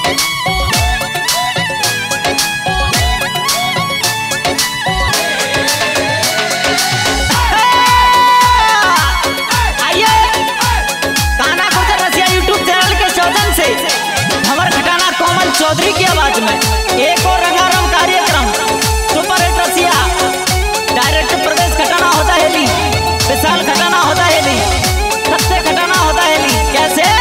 चौधरी की आवाज में एक और रंगारंग कार्यक्रम सुपर हिट रसिया डायरेक्टर प्रदेश खटाना होता है ली, विशाल खटाना होता है ली, सबसे खटाना होता है ली। कैसे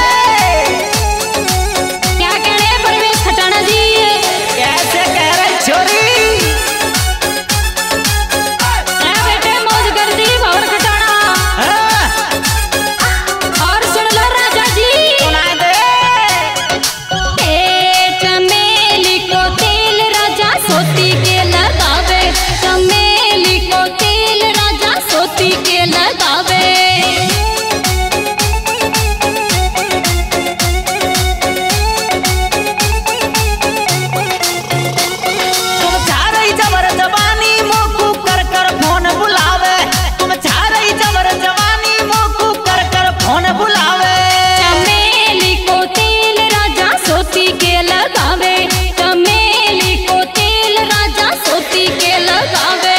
क्या कह रहे हैं परवेश खटाना जी? कैसे कह रहे छोरी? बेटे मौज कर दी भवर खटाना। और सुन लो राजा जी, सुना दे। चमेली को तेल राजा सोती के लगावे, चमेली को तेल राजा सोती के लगावे। तुम छा रही जबर जवानी मोकू कर कर फोन बुलावे, तुम छा रही जबर जवानी मोकू कर कर फोन बुलावे। चमेली को तेल राजा सोती के लगावे, चमेली को तेल राजा सोती के लगावे।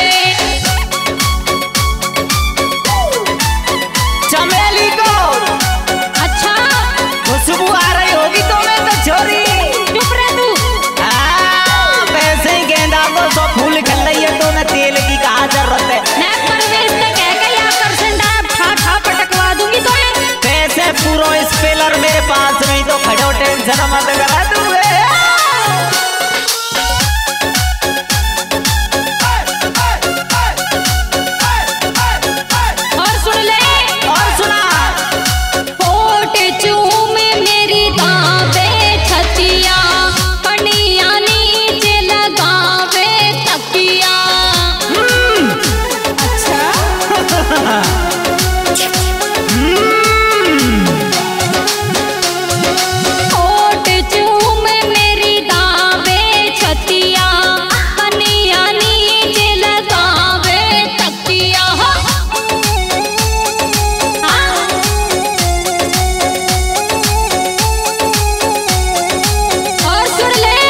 चमेली को अच्छा खुशबू आ रही होगी तुम्हें तो छोरी। चुप रह तू। वैसे ही गेंदा को तो फूल खिल रही है, तुम्हें तेल की कहाँ जरूरत है? मैं परवेश ने कह के आकर्षण डायब ठा ठा पटकवा दूंगी तो वैसे पूरा स्पेलर मेरे पास नहीं तो खड़ो टेंशन मत करा दूंगे। और सुन ले, और सुना। होठ चूम मेरी दावे छतिया, कनिया नीचे लगावे तकिया। अच्छा होठ चूम मेरी दावे छतिया, कनिया नीचे लगावे तकिया। और सुन ले,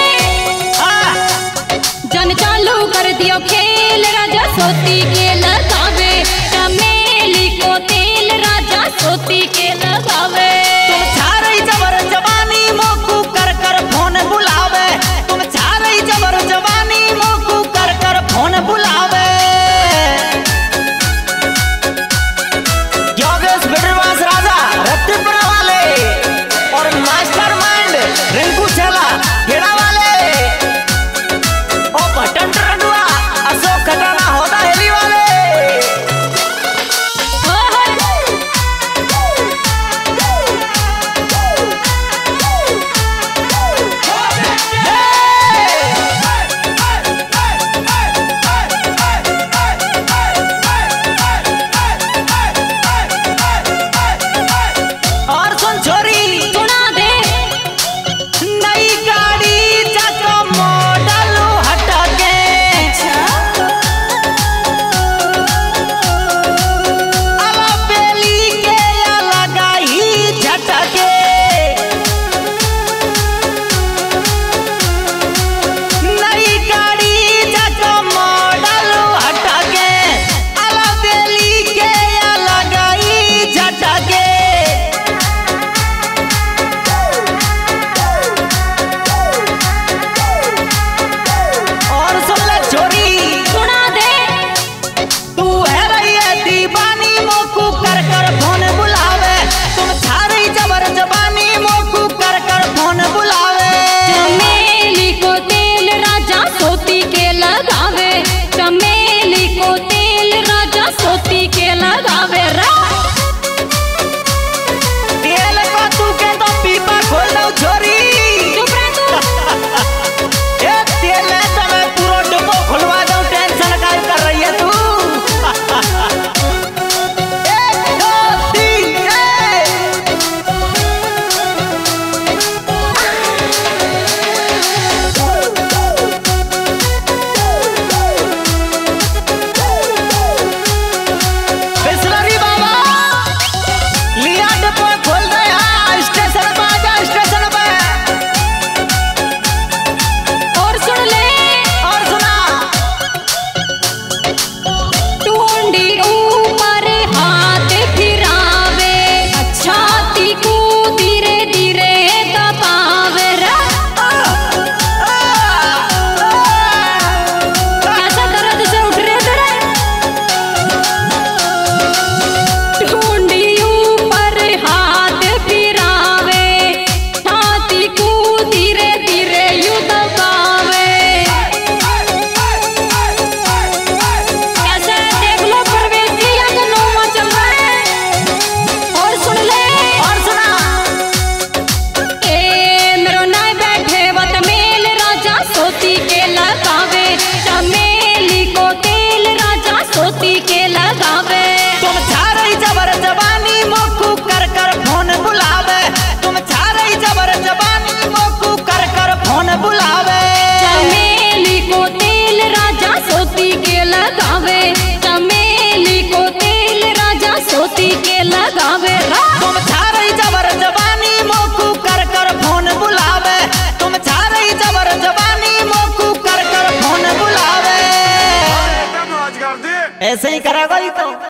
जन चालू कर दियो खेल राजा सोती के लगावे, चमेली को तेल राजा सोती के लगावे। तुम छा रही जबर जवानी मोकू कर कर फोन बुलावे, तुम छा रही जबर जवानी मोकू कर कर फोन बुलावे। योगेश बिडरवास राजा रत्तीपुरा वाले और मास्टरमाइंड रिंकू छेला खेड़ा वाले और बटन टंडुआ अशोक खटाना होता हेली वाले। और सुन छोरी, सुना दे। नई गाड़ी ऐसे ही करेगा ही तो।